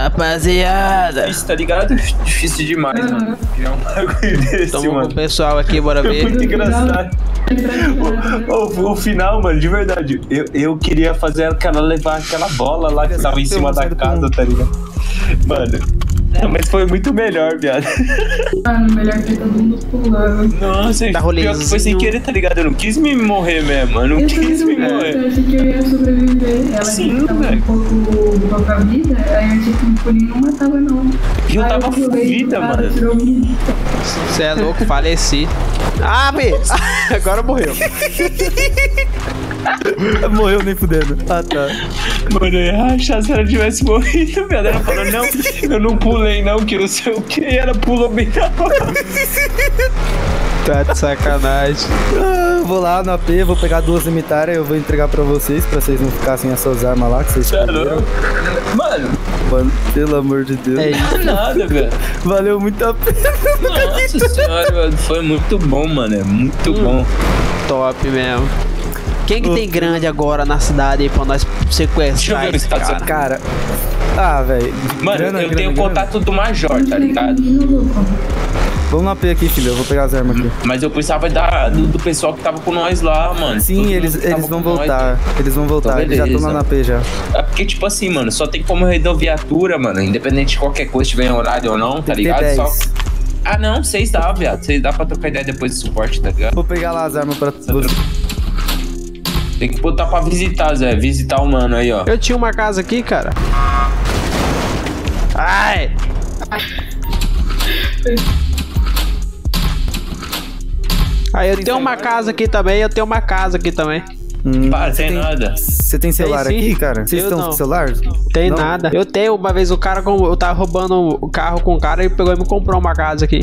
Rapaziada. Difícil, tá ligado? Difícil demais, mano. Criar um bagulho desse, Tamo com mano. o pessoal aqui, bora ver. Muito engraçado. O final, mano, de verdade. Eu queria fazer aquela levar aquela bola lá que tava em cima da casa, tá ligado? Mano. Mas foi muito melhor, viado. Mano, melhor que todo mundo pulando. Nossa, Tá pior que foi sem querer, tá ligado? Eu não quis me morrer mesmo. Eu não quis me morrer. Eu achei que eu ia sobreviver. Ela Sim, tava velho. um pouco com a vida, aí eu achei que o pulinho não matava, não. E eu Aí tava com pulei, vida, cara, mano. tirou um- Você é louco, faleci. Ah, B! Agora morreu. Morreu nem fudendo. Ah, tá. Mano, eu ia rachar se ela tivesse morrido, viado. Ela falou, não, eu não pulei não, que não sei o que. E ela pulou bem na hora. Tá de sacanagem. Ah, vou lá no AP, vou pegar 2 cemitárias, eu vou entregar pra vocês não ficarem sem essas armas lá que vocês perderam. Mano, Mano, pelo amor de Deus. É isso. nada, velho. Valeu muito a pena. Nossa senhora, velho. Foi muito bom, mano. É muito bom. Top mesmo. Quem que tem grande agora na cidade aí pra nós Deixa eu sequestrar ver o esse status cara? Cara. Ah, velho. Mano, eu tenho contato do Major, tá ligado? Vamos no AP aqui, filho. Eu vou pegar as armas aqui. Mas eu precisava do pessoal que tava com nós lá, mano. Sim, Todo mundo eles que tava vão com nós, voltar. né? Eles vão voltar. Então, Eles já estão lá beleza. na AP já. É porque, tipo assim, mano, só tem como rodoviatura, mano. Independente de qualquer coisa, se tiver em horário ou não, tá Tem que ter ligado? 10. Só... Ah, não, 6 dá, viado. 6 dá pra trocar ideia depois do suporte, tá ligado? Vou pegar lá as armas pra você. Tem que botar pra visitar, Zé. Visitar o mano aí, ó. Eu tinha uma casa aqui, cara. Ai! Aí eu tenho uma casa aqui também, eu tenho uma casa aqui também. Para, tem nada. Você tem celular Tem sim. aqui, cara? Vocês Eu estão não. com celular? Tem Não? nada. Eu tenho, uma vez o cara, eu tava roubando o carro com o cara e pegou e me comprou uma casa aqui.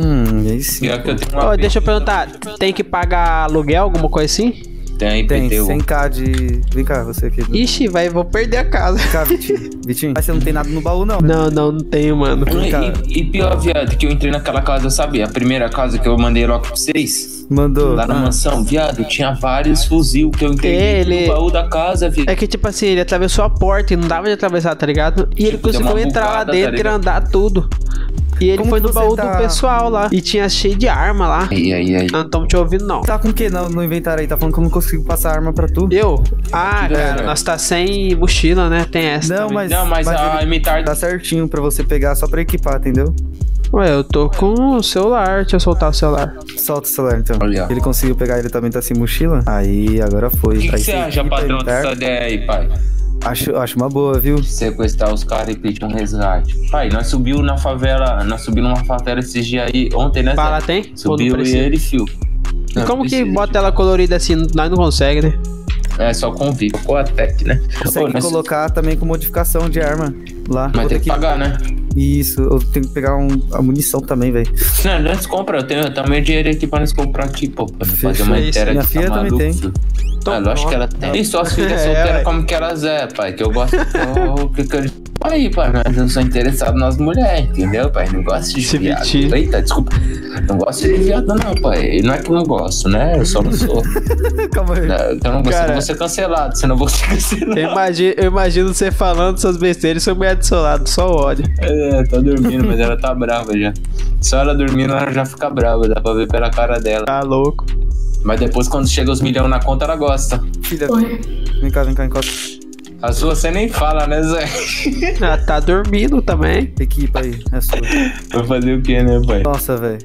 Aí sim. Pior que eu tenho Ô, uma deixa eu perguntar, tem que pagar aluguel, alguma coisa assim? Tem Tem IPTU. 100k de... Vem cá, você aqui. Vem Ixi, vou perder a casa. cá, Vitinho. Vitinho, mas você não tem nada no baú, não? Não tenho, mano. Cara. E pior, viado, que eu entrei naquela casa, sabe? A primeira casa que eu mandei logo pra vocês. Mandou. Lá na mansão, viado, tinha vários fuzil que eu entreguei Ele- no baú da casa, viado. É que tipo assim, ele atravessou a porta e não dava de atravessar, tá ligado? E ele Tipo, deu conseguiu uma entrar lá bugada, tá dentro e ligado? andar tudo. E ele Como foi que no você baú tá- do pessoal lá. E tinha cheio de arma lá. Aí. Não tamo te ouvindo, não. Tá com o que no inventário aí? Tá falando que eu não consigo passar arma pra tu? Eu? Ah, Tira, cara, cara. nós tá sem mochila, né? Tem essa. Não, também. Não, mas a ele imitar... tá certinho pra você pegar só pra equipar, entendeu? Ué, eu tô com o celular. Deixa eu soltar o celular. Solta o celular, então. Olha. Ele conseguiu pegar, ele também tá sem mochila? Aí, agora foi. O que Aí você acha, equipa, patrão, evitar. dessa ideia aí, pai? Acho uma boa, viu? Sequestrar os caras e pedir um resgate. Pai, nós subiu na favela, nós subimos numa favela esses dias aí, ontem, né? Bala Zé? tem? Ou não Subiu e precisa? ele, fio. E como que bota ela colorida assim? Nós não consegue, né? É só convívio com a tech, né? Consegue Pô, nós- colocar também com modificação de arma lá. Mas Vou tem ter que pagar, né? Isso, eu tenho que pegar a munição também, velho. Não, nós compra, eu tenho também dinheiro aqui pra nós comprar aqui, pô. Pra fazer Fechou uma isso. inteira Minha aqui, filha tá também maluco, tem. filho? Então, Ah, lógico que ela tem. E suas filhas solteiras ué. como que elas é, pai? Que eu gosto. que eles... Aí, pai, mas eu não sou interessado nas mulheres, entendeu, pai? Não gosto de Se viado. mentir. Eita, desculpa. Não gosto de viado, não, pai. Não é que eu não gosto, né? Eu só não sou. Calma aí. Eu não gosto, Cara, eu vou ser cancelado, senão eu vou ser cancelado. Eu imagino você falando suas besteiras e sua mulher do seu lado, só ódio. É, tá dormindo, mas ela tá brava já. Só ela dormindo, ela já fica brava, dá pra ver pela cara dela. Tá louco. Mas depois, quando chega os milhões na conta, ela gosta. Filha, Oi. vem cá, encosta. A sua você nem fala, né, Zé? Ah, tá dormindo também. Equipa aí, é sua. Vai fazer o que, né, pai? Nossa, velho.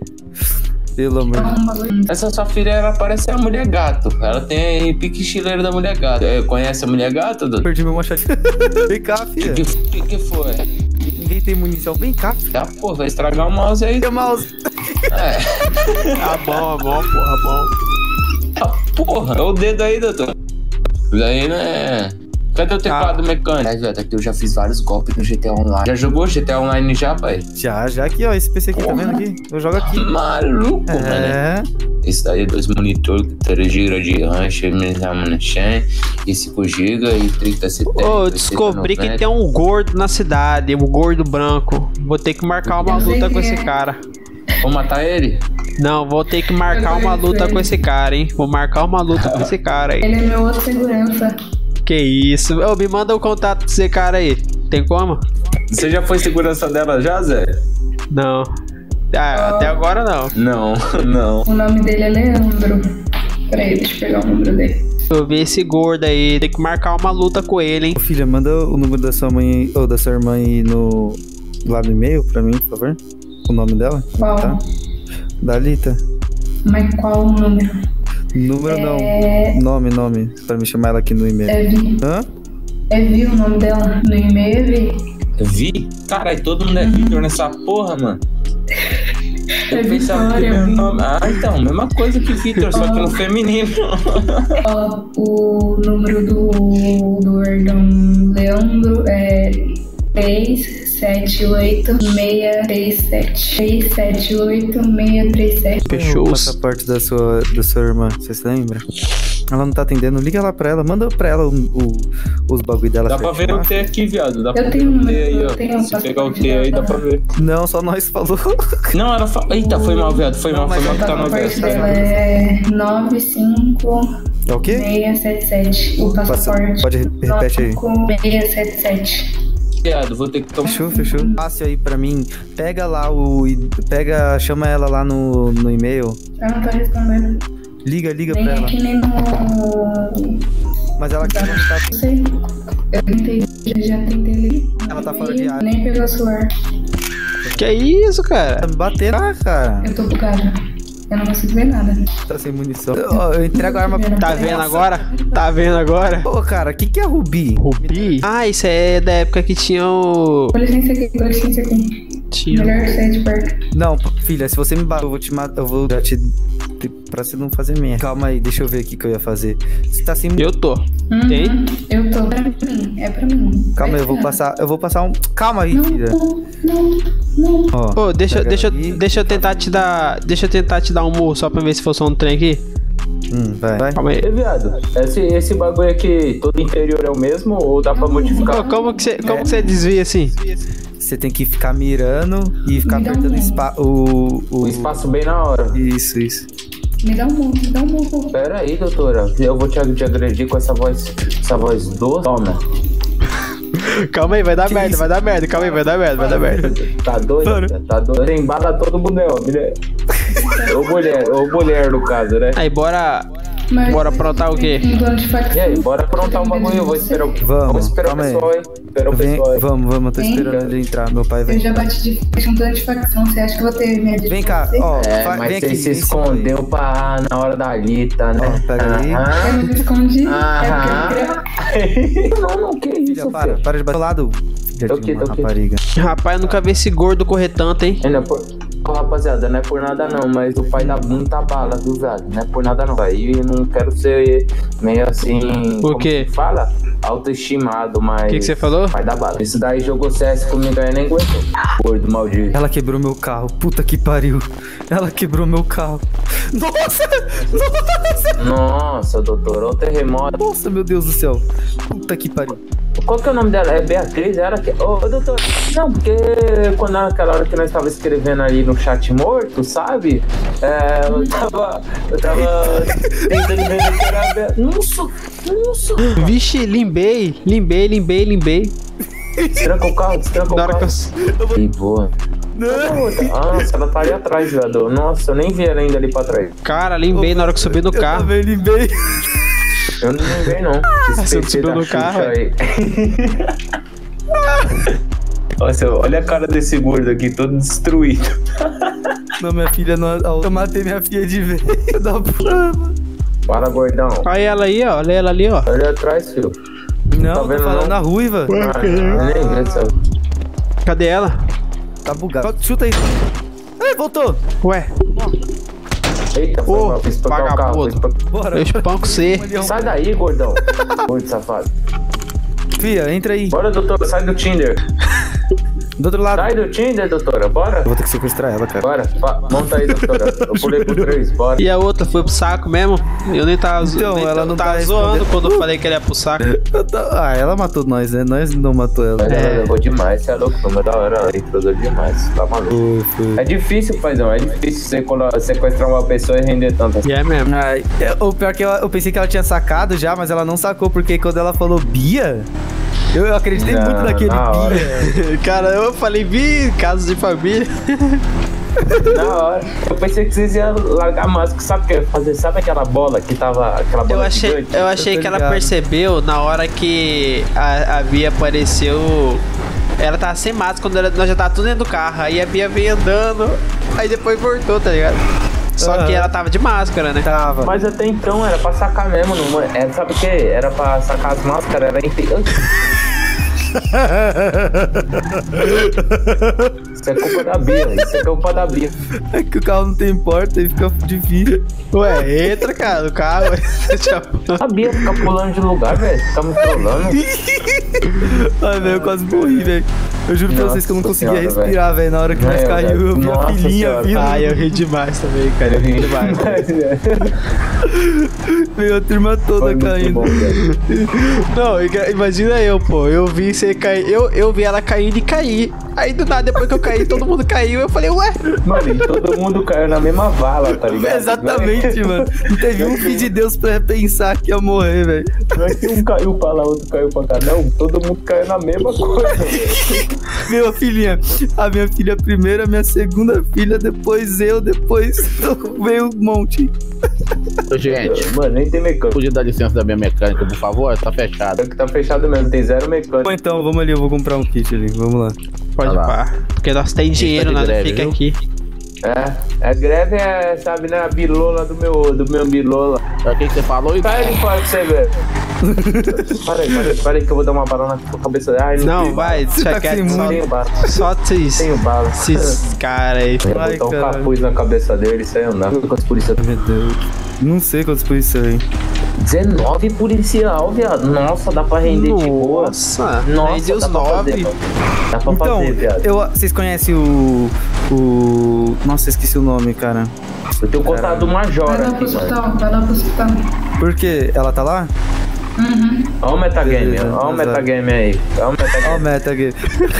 Pelo amor de Deus. Essa sua filha, ela parece a mulher gato. Ela tem pique estileiro da mulher gato. Conhece a mulher gato, Dudu? Perdi meu machado. Vem cá, filha. Que foi? Ninguém tem munição. Vem cá, filha. Tá, pô, vai estragar o mouse aí. Meu mouse. Tá bom, porra, bom. Ah, porra, é o dedo aí, doutor. Daí, né? Cadê o teclado mecânico? É, velho, aqui eu já fiz vários golpes no GTA Online. Já jogou GTA Online já, pai? Já aqui, ó. Esse PC aqui, tá vendo aqui? Eu jogo aqui. Maluco, mano. É. Esse daí é 2 monitor, 3 GB de RAM, e 5 GB e 3070. Ô, eu descobri que tem um gordo na cidade, um gordo branco. Vou ter que marcar uma Eu sei luta com quem esse é. cara. Vou matar ele? Não, vou ter que marcar uma luta com esse cara, hein? Vou marcar uma luta com esse cara aí. Ele é meu outro segurança. Que isso? Ô, me manda o contato desse cara aí. Tem como? Você já foi segurança dela já, Zé? Não. Ah, até agora não. Não, não. O nome dele é Leandro. Peraí, deixa eu pegar o número dele. Eu vi esse gordo aí, tem que marcar uma luta com ele, hein? Ô, filha, manda o número da sua mãe ou da sua irmã aí lá no e-mail pra mim, por favor. O nome dela? Qual? Tá? Dalita. Mas qual o número? Número não. Nome. Pra me chamar ela aqui no e-mail. É Vi. Hã? É Vi o nome dela? No e-mail é Vi. Vi? Caralho, todo mundo é Vitor nessa porra, mano. É Eu pensava que Vitória. meu nome... Ah, então, mesma coisa que Vitor, só que no feminino. Ó, o número do Erdão Leandro é 678-637. Fechou. O passaporte da sua irmã, você se lembra? Ela não tá atendendo, liga lá pra ela, manda pra ela os bagulho dela. Dá pra ver o T aqui, viado. Dá pra Eu ver tenho o um T aí, eu ó. tenho um Se pegar o passaporte T aí, dá dela. pra ver. Não, só nós falou. Não, ela fala. Eita, foi mal, viado. Foi mal que tá no O passaporte verso. dela é 95677. É o quê? O passaporte. Pode repete aí. 95677. Viado, vou ter que tomar. Fechou. Passe aí pra mim. Pega lá chama ela lá no e-mail. Ela não tá respondendo. Liga Nem pra ela. aqui, nem no... Mas ela quer não tá. Não sei. Eu tentei, já tentei ligar. Ela tá fora de área. Nem pegou o celular. Que isso, cara? Tá me batendo. Ah, cara. Eu tô bugada. Eu não consigo ver nada. Tá sem munição. Ó, eu entrego a arma pra Tá vendo agora? Tá vendo agora? Pô, cara, o que é Rubi? Rubi? Ah, isso é da época que tinha o... Com licença aqui. Tinha... Melhor sair de perto. Não, filha, se você me bater, eu vou te matar. Eu vou já te. Pra você não fazer merda. Calma aí, deixa eu ver aqui o que eu ia fazer. Você tá sem. Eu tô. Tem? Eu tô pra mim. É pra mim. Calma aí, eu vou passar um. Calma aí, filha. Não. Ó, Pô, deixa pega eu aí. tentar te dar... Deixa eu tentar te dar um murro só pra ver se for só um trem aqui. Vai. Calma aí. Ei, viado, esse bagulho aqui, todo interior é o mesmo ou dá pra modificar? Pô, como que você desvia assim? Você tem que ficar mirando e ficar Me dá apertando O espaço bem na hora. Isso. Me dá um murro. Pera aí, doutora. Eu vou te agredir com essa voz doce. Toma. Calma aí, vai dar merda. Calma aí, vai dar merda. Tá doido? Mano. Tá doido? Tem bala todo mundo, ó. Ou mulher, no caso, né? Aí, bora Mas- aprontar o quê? Um plano de facção. E aí, bora aprontar um bagulho. Eu vou esperar o Vamos, o calma aí. pessoal aí. Espera o pessoal aí. Vamos, eu tô Vem. esperando ele entrar. Meu pai Eu vem. já bati de frente um plano de facção. Você acha que eu vou ter medo de Vem cá, você? ó. Mas vem aqui. você se vem em cima aí. escondeu na hora da Lita, né? Ó, pega aí. Eu não me escondi. Aham. É porque Não, que Filha, isso, para de bater do lado. Já Tô tinha aqui, uma tô aqui. rapariga. Rapaz, eu nunca vi esse gordo correr tanto, hein? Ainda por... Ô, rapaziada, não é por nada não, mas o pai dá muita bala, viu, velho? Não é por nada não, velho. E não quero ser meio assim... Por quê? como que fala? Autoestimado, mas... O que você falou? Pai da bala. Isso daí jogou CS comigo aí, nem aguentou. Gordo maldito. Ela quebrou meu carro. Puta que pariu. Ela quebrou meu carro. Nossa! Nossa, doutor, olha o terremoto. Nossa, meu Deus do céu. Puta que pariu. Qual que é o nome dela? É Beatriz? Era que... Ô, doutor, não, porque quando naquela hora que nós tava escrevendo ali no chat morto, sabe? Eu tava tentando ver que era Beatriz. Nossa. Vixe, limbei. Destranca o carro. Na hora que eu... Que boa. Nossa, ela tá ali atrás, viado. Nossa, eu nem vi ela ainda ali pra trás. Cara, limbei na hora que eu subi no Eu carro. também limpei. Eu não lembrei, não. Você subiu no carro, aí. Nossa, olha a cara desse gordo aqui, todo destruído. Não, minha filha não. Eu matei minha filha de vez. Da puta. Para, gordão. Olha ela aí, ó. Olha ela ali, ó. Olha atrás, filho. Não, Tá tô vendo, falando não? a ruiva. Nem vi, sabe? Cadê ela? Tá bugado. Chuta aí. Ai, voltou. Ué, Eita, foi Ô, mal, fiz espancar o carro. vagabundo. Bora. eu espanco você. Sai daí, gordão. Gordo safado. Filha, entra aí. Bora, doutor, sai do Tinder. Do outro lado. Sai do Tinder, doutora, bora. Eu vou ter que sequestrar ela, cara. Bora, monta aí, doutora. Eu pulei por 3, bora. E a outra foi pro saco mesmo? Eu nem tava, Então, nem ela não tava tá zoando respondendo. quando eu falei que ele ia pro saco. Ah, ela matou nós, né? Nós não matou ela. Ela levou demais, você é louco, não é da hora, ela entrou demais, tá maluco. Foi. É difícil, paizão, é difícil você sequestrar uma pessoa e render tanto. E é mesmo. Ai, o pior que eu pensei que ela tinha sacado já, mas ela não sacou, porque quando ela falou Bia, Eu acreditei muito naquele Bia. Cara, eu falei, vi casos de família. Na hora. Eu pensei que vocês iam largar a máscara. Sabe o que eu ia fazer? Sabe aquela bola que tava. Aquela bola gigante? Eu achei que ela ligado. percebeu na hora que a Bia apareceu. Ela tava sem máscara quando nós já tava tudo dentro do carro. Aí a Bia veio andando. Aí depois voltou, tá ligado? Só que ela tava de máscara, né? Tava. Mas até então era pra sacar mesmo. Não, era, sabe o que? Era pra sacar as máscaras. Era entre. Isso é culpa da Bia. Isso é culpa da Bia. É que o carro não tem porta e fica difícil. Ué, entra, cara, no carro. A Bia fica pulando de lugar, velho. Fica me trolando. Ai, velho, eu quase morri, velho. Eu juro pra vocês que eu não Nossa conseguia senhora, respirar, velho. Na hora que nós caiu, eu vi a Nossa filhinha senhora. vindo. Ai, eu ri demais também, cara. Eu ri demais. Veio a turma toda Foi muito caindo. bom, velho. Não, imagina eu, pô. Eu vi você cair. Eu vi ela caindo e cair. Aí do nada, depois que eu caí, todo mundo caiu. Eu falei, ué. Mano, e todo mundo caiu na mesma vala, tá ligado? Exatamente, mano. Não teve um filho de Deus pra pensar que ia morrer, velho. Não é que um caiu pra lá, outro caiu pra cá. Não, todo mundo caiu na mesma coisa, velho. Meu filhinha, a minha filha primeiro, a minha segunda filha, depois eu, depois veio um monte. Ô, gente, Mano, nem tem mecânico. podia dar licença da minha mecânica, por favor? Tá fechado. É que tá fechado mesmo, tem zero mecânico. Bom, então, vamos ali, eu vou comprar um kit ali, vamos lá. Pode Vai lá. pá. Porque nós tem dinheiro, de nada greve, fica viu? aqui. É greve, sabe, né? A bilola do meu bilola. O que você falou? E... Sai de fora pra você ver. Para aí que eu vou dar uma bala na cabeça dela. Ai, Não, tem vai, Você deixa tá quieto. sem Só, Tenho bala. só Tenho bala. esses caras aí. Eu Ai, vou botar um caralho. capuz na cabeça dele e sair andando com as polícias. Meu Deus. Não sei quantos policiais aí. 19 policial, viado. Nossa, dá pra render de boa. Nossa, Nossa, rende os dá pra 9. fazer, dá pra Então, fazer, viado. vocês conhecem o... Nossa, esqueci o nome, cara. Eu tenho contato do Major Vai lá pro aqui, mano. hospital, vai lá pro hospital. Por quê? Ela tá lá? Uhum. Olha o metagame, Beleza, olha o azar. metagame aí. Olha o Ó metagame. o meta aqui.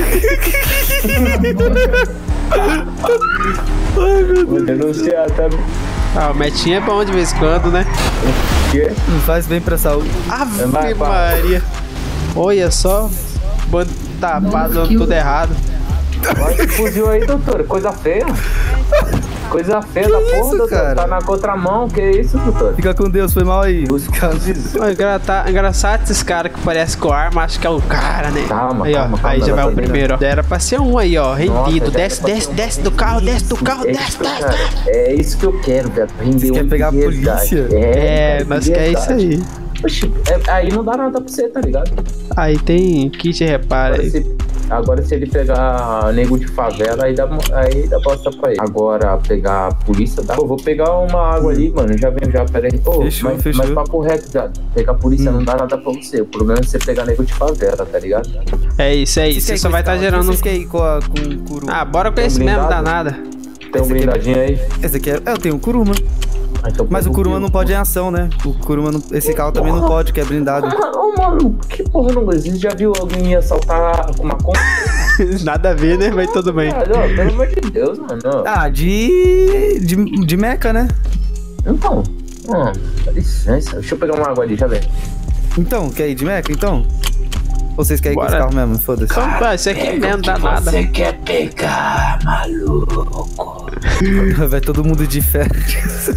Vou denunciar, tá? Ah, o metinha é bom de vez em quando, né? Quê? Não faz bem pra saúde. Ave Vai, Maria. Olha só. Tapado Nossa, tudo que- errado. Olha esse fuzil aí, doutor. Coisa feia. Coisa feia da porra, isso, doutor. cara? Tá na contramão. Que isso, doutor? Fica com Deus, foi mal aí. Os casos. Engraçado esses caras que parecem com arma, acho que é o cara, né? Calma, aí, ó, calma, aí calma, já vai ela o tá primeiro, ó. Era pra ser um aí, ó, rendido. Nossa, já era desce, pra desce, ser um. desce do carro, desce do carro, É desce, isso, desce. cara. É isso que eu quero, velho. Render Você quer um pegar a de resgate. polícia? É, cara, nós de quer isso resgate. aí. Oxi, aí não dá nada pra você, tá ligado? Aí tem kit repara aí. Agora se ele pegar nego de favela, aí dá bosta pra ele. Agora pegar a polícia, dá. Pô, vou pegar uma água ali, mano. Já vem, já, pera aí. Pô, Fechou, mas, fechou. mas papo reto, viado. Pegar a polícia não dá nada pra você. O problema é você pegar nego de favela, tá ligado? É isso, você só vai estar gerando. Vocês querem ir com o Kuruma? Ah, bora com Tem um esse mesmo, dá blindado? nada. Tem um blindadinho aí. Esse aqui é... Eu tenho o Kuruma. Ah, então Mas pega o Kuruma meu. não pode em ação, né? O Kuruma não... Esse carro também não pode, que é blindado. Ô, mano, que porra não existe? Já viu alguém assaltar com uma conta? Nada a ver, né? Mas tudo bem. Ah, não, pelo amor de Deus, mano. Ah, de meca, né? Então, dá licença. Deixa eu pegar uma água ali, já vem. Então, quer ir de meca, então? Ou vocês querem ir com esse Bora. carro mesmo? Foda-se. Então, isso aqui mesmo, dá nada. quer pegar, maluco? Vai todo mundo de férias.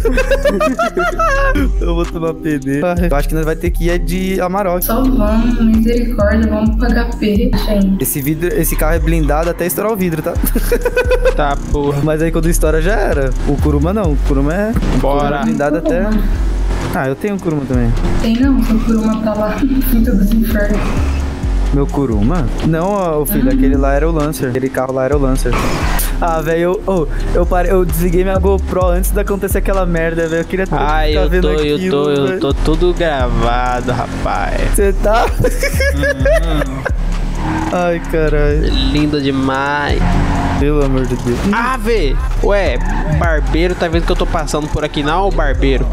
Eu vou tomar PD. Eu acho que nós vai ter que ir de Amarok. Só vamos, misericórdia, vamos pagar P, gente. Esse carro é blindado até estourar o vidro, tá? Tá, porra. Mas aí quando estoura já era. O Kuruma não. O Kuruma é Bora. blindado até... Ah, eu tenho um Kuruma também. Tem não, seu Kuruma tá lá no fim dos infernos. Meu Kuruma? Não, ó, filho, aquele lá era o Lancer. Aquele carro lá era o Lancer. Ah, velho, eu desliguei minha GoPro antes de acontecer aquela merda, velho. Eu queria tanto Ah, ficar eu vendo tô aquilo, velho. tudo gravado, rapaz. Você tá? Ai, caralho. Lindo demais. Pelo amor de Deus. Ah, vê. Ué, barbeiro, tá vendo que eu tô passando por aqui não, barbeiro?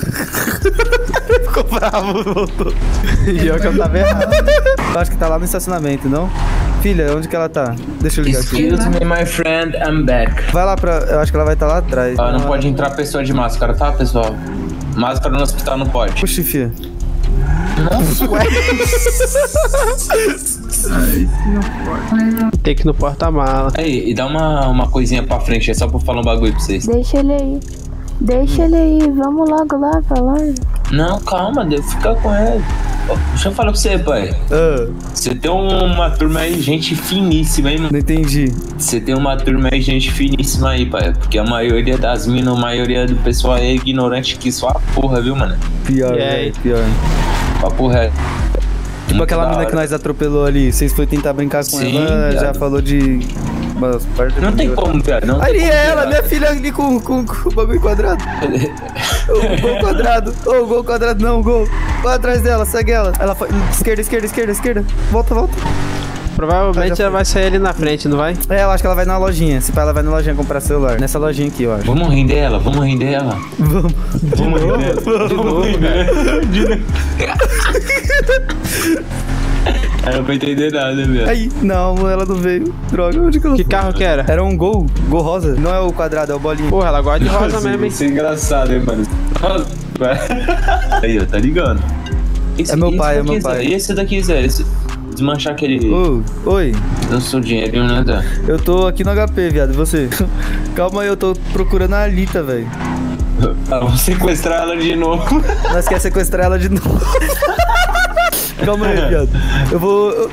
Ficou bravo, voltou. E eu que eu tava errado. Eu acho que tá lá no estacionamento, não? Filha, onde que ela tá? Deixa eu ligar aqui. Excuse me, my friend, I'm back. Vai lá pra... Eu acho que ela vai estar lá atrás. Não pode entrar pessoa de máscara, tá, pessoal? Máscara no hospital não pode. Puxa, filha. Tem que ir no porta-mala. Aí, e dá uma coisinha pra frente, é só pra falar um bagulho pra vocês. Deixa ele aí. Deixa ele aí. Vamos logo lá pra loja. Não, calma, fica com ele. Ó, deixa eu falar pra você, pai. Você tem uma turma aí, gente finíssima, hein, mano? Não entendi. Você tem uma turma aí, gente finíssima aí, pai. Porque a maioria das minas, a maioria do pessoal é ignorante que só a porra, viu, mano? Pior, E aí? velho, pior. A porra é. Tipo aquela mina hora. que nós atropelou ali. Vocês foi tentar brincar com Sim, ela, já viado. falou de umas partes. Não tem como, velho. Não Ali tem como, é ela, velho. minha filha ali com o bagulho quadrado. O gol quadrado. Ô, o gol quadrado não, o gol. Vai atrás dela, segue ela. Ela foi. Esquerda. Volta. Provavelmente já ela foi. vai sair ali na frente, não vai? É, eu acho que ela vai na lojinha. Se pá, ela vai na lojinha comprar celular. Nessa lojinha aqui, eu acho. Vamos render ela. Vamos. render ela. De novo, velho. Eu não vou entender nada, velho. Aí, não, ela não veio. Droga, onde que ela Que foi? carro que era? Era um gol rosa. Não é o quadrado, é o bolinho. Porra, ela gosta de rosa mesmo, hein? Isso é engraçado, hein, mano. Aí, ó, tá ligando? É meu pai, é meu daqui, pai. Zé? E esse daqui, Zé? Desmanchar aquele. Oi, Eu sou dinheiro, né, Zé? eu tô aqui no HP, viado. E você? Calma aí, eu tô procurando a Alita, velho. Ah, vou sequestrar ela de novo. Nós quer sequestrar ela de novo. Calma aí, viado. Eu vou.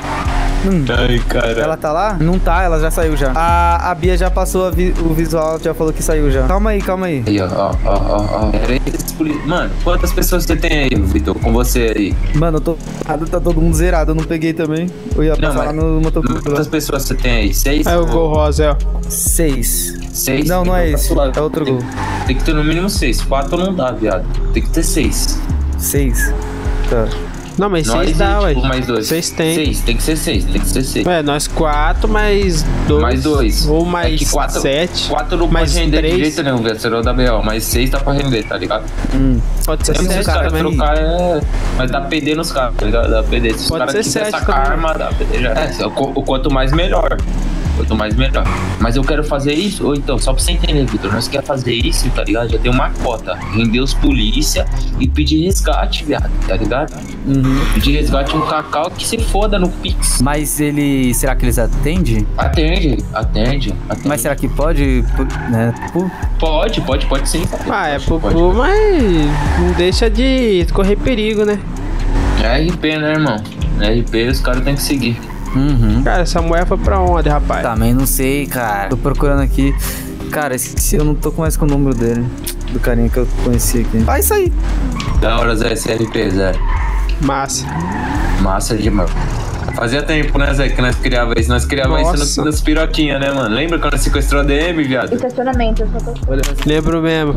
Ai, cara. Ela tá lá? Não tá, ela já saiu já. A Bia já passou o visual, já falou que saiu já. Calma aí. Aí, ó. Mano, quantas pessoas você tem aí, Vitor, com você aí? Mano, eu tô. Tá todo mundo zerado, eu não peguei também. Eu ia passar lá no motociclo. Quantas pessoas você tem aí? 6? Aí o gol rosa, ó. 6. 6? Não, não é esse. É outro gol. Tem que ter no mínimo 6. 4 não dá, viado. Tem que ter 6. 6. Tá. Não, mas Nós 6 dá, ué. mais 2. 6 tem. 6, tem que ser 6. Tem que ser 6. Ué, nós 4 mais 2. Mais 2. Ou mais 7. 4 não mais pode render 3. de jeito nenhum, velho. Será da BO. Mais 6 dá pra render, tá ligado? Pode ser Se os 7 caras também. trocar Mas dá PD nos caras, tá ligado? Dá PD. Se os Pode caras ser quiserem 7 sacar também. arma, dá PD já. O quanto mais melhor. Quanto mais melhor. Mas eu quero fazer isso, ou então, só pra você entender, Vitor, nós quer fazer isso, tá ligado? Já tem uma cota. Render os polícia e pedir resgate, viado, tá ligado? Pedir resgate no Cacau que se foda no Pix. Mas ele. Será que eles atendem? Atende. Mas será que pode? Né? Pode sim. Ah, é Pode. pupu, mas não deixa de correr perigo, né? É RP, né, irmão? RP os caras têm que seguir. Cara, essa mulher foi pra onde, rapaz? Também não sei, cara. Tô procurando aqui. Cara, esqueci, eu não tô mais com o número dele. Do carinha que eu conheci aqui. Ah, isso aí. Da hora, Zé, SRP, Zé. Massa. Massa demais. Fazia tempo, né, Zé, que nós criava isso. Nós criava Nossa. isso nas piroquinhas, né, mano? Lembra quando nós sequestrou a DM, viado? Estacionamento, eu só tô... Lembro mesmo.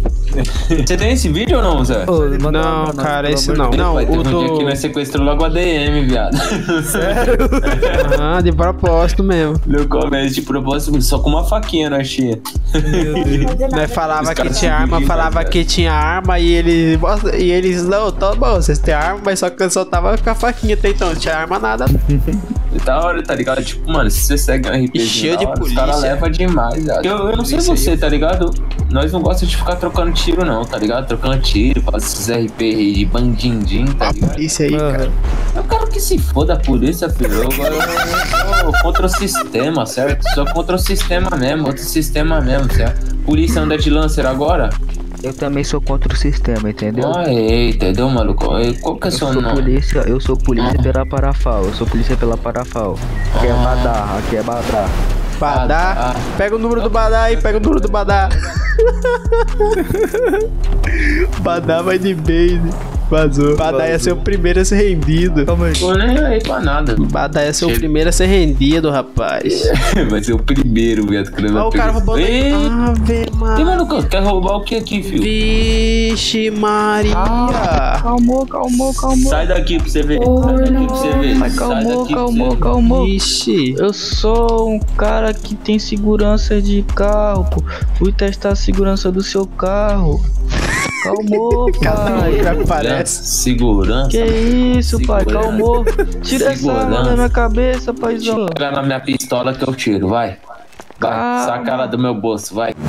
Você tem esse vídeo ou não, Zé? Ô, manda Não, lá, cara, pelo esse amor não. de Deus. Não, Pai, teve o um dia que do... nós sequestrou logo a DM, viado. Sério? Ah, de propósito mesmo. No começo, de propósito, só com uma faquinha nós tinha. Nós falava Os que caras tinha se arma, viram, falava velho. que tinha arma e eles não, tá bom, vocês têm arma, mas só que eu só tava com a faquinha até então, não tinha arma nada. Da hora, tá ligado? Tipo, mano, se você segue um RPG, Cheio de os polícia. caras levam demais, viado. Eu não sei Polícia você, aí. tá ligado? Nós não gostamos de ficar trocando tiro, não, tá ligado? Trocando tiro, fazer esses RP aí de bandindim, tá ligado? Isso aí, cara. Eu quero que se foda a polícia, filho. Eu sou contra o sistema, certo? Sou contra o sistema mesmo, outro sistema mesmo, certo? Polícia anda de Lancer agora? Eu também sou contra o sistema, entendeu? Ah, entendeu, maluco? Qual que é o seu nome? Eu sou polícia pela Parafal, eu sou polícia pela Parafal. Aqui é Badar, aqui é Badar. Badá. Pega o número do Badá aí, pega o número do Badá. Badá vai de base. Vazou. Badá ia ser o primeiro a ser rendido. Calma aí. Tô nem aí pra nada. Badá ia ser o primeiro a ser rendido, rapaz. Vai ser o primeiro, viado. Ó, o cara roubando. Ave E, Maria. maluco, quer roubar o que aqui, filho? Vixe, Maria. Calmou. Sai daqui pra você ver. Sai daqui pra você ver. Mas Sai daqui pra você ver. calmou. Vixe. Eu sou um cara que tem segurança de carro, pô. Fui testar a segurança do seu carro. Calmou, pai. Já parece. Segurança. Que isso, pai? Segurança. Calmou. Tira essa arma Segurança. da minha cabeça, paizão. Pega na minha pistola que eu tiro, vai. Vai, Calma. saca ela do meu bolso, vai.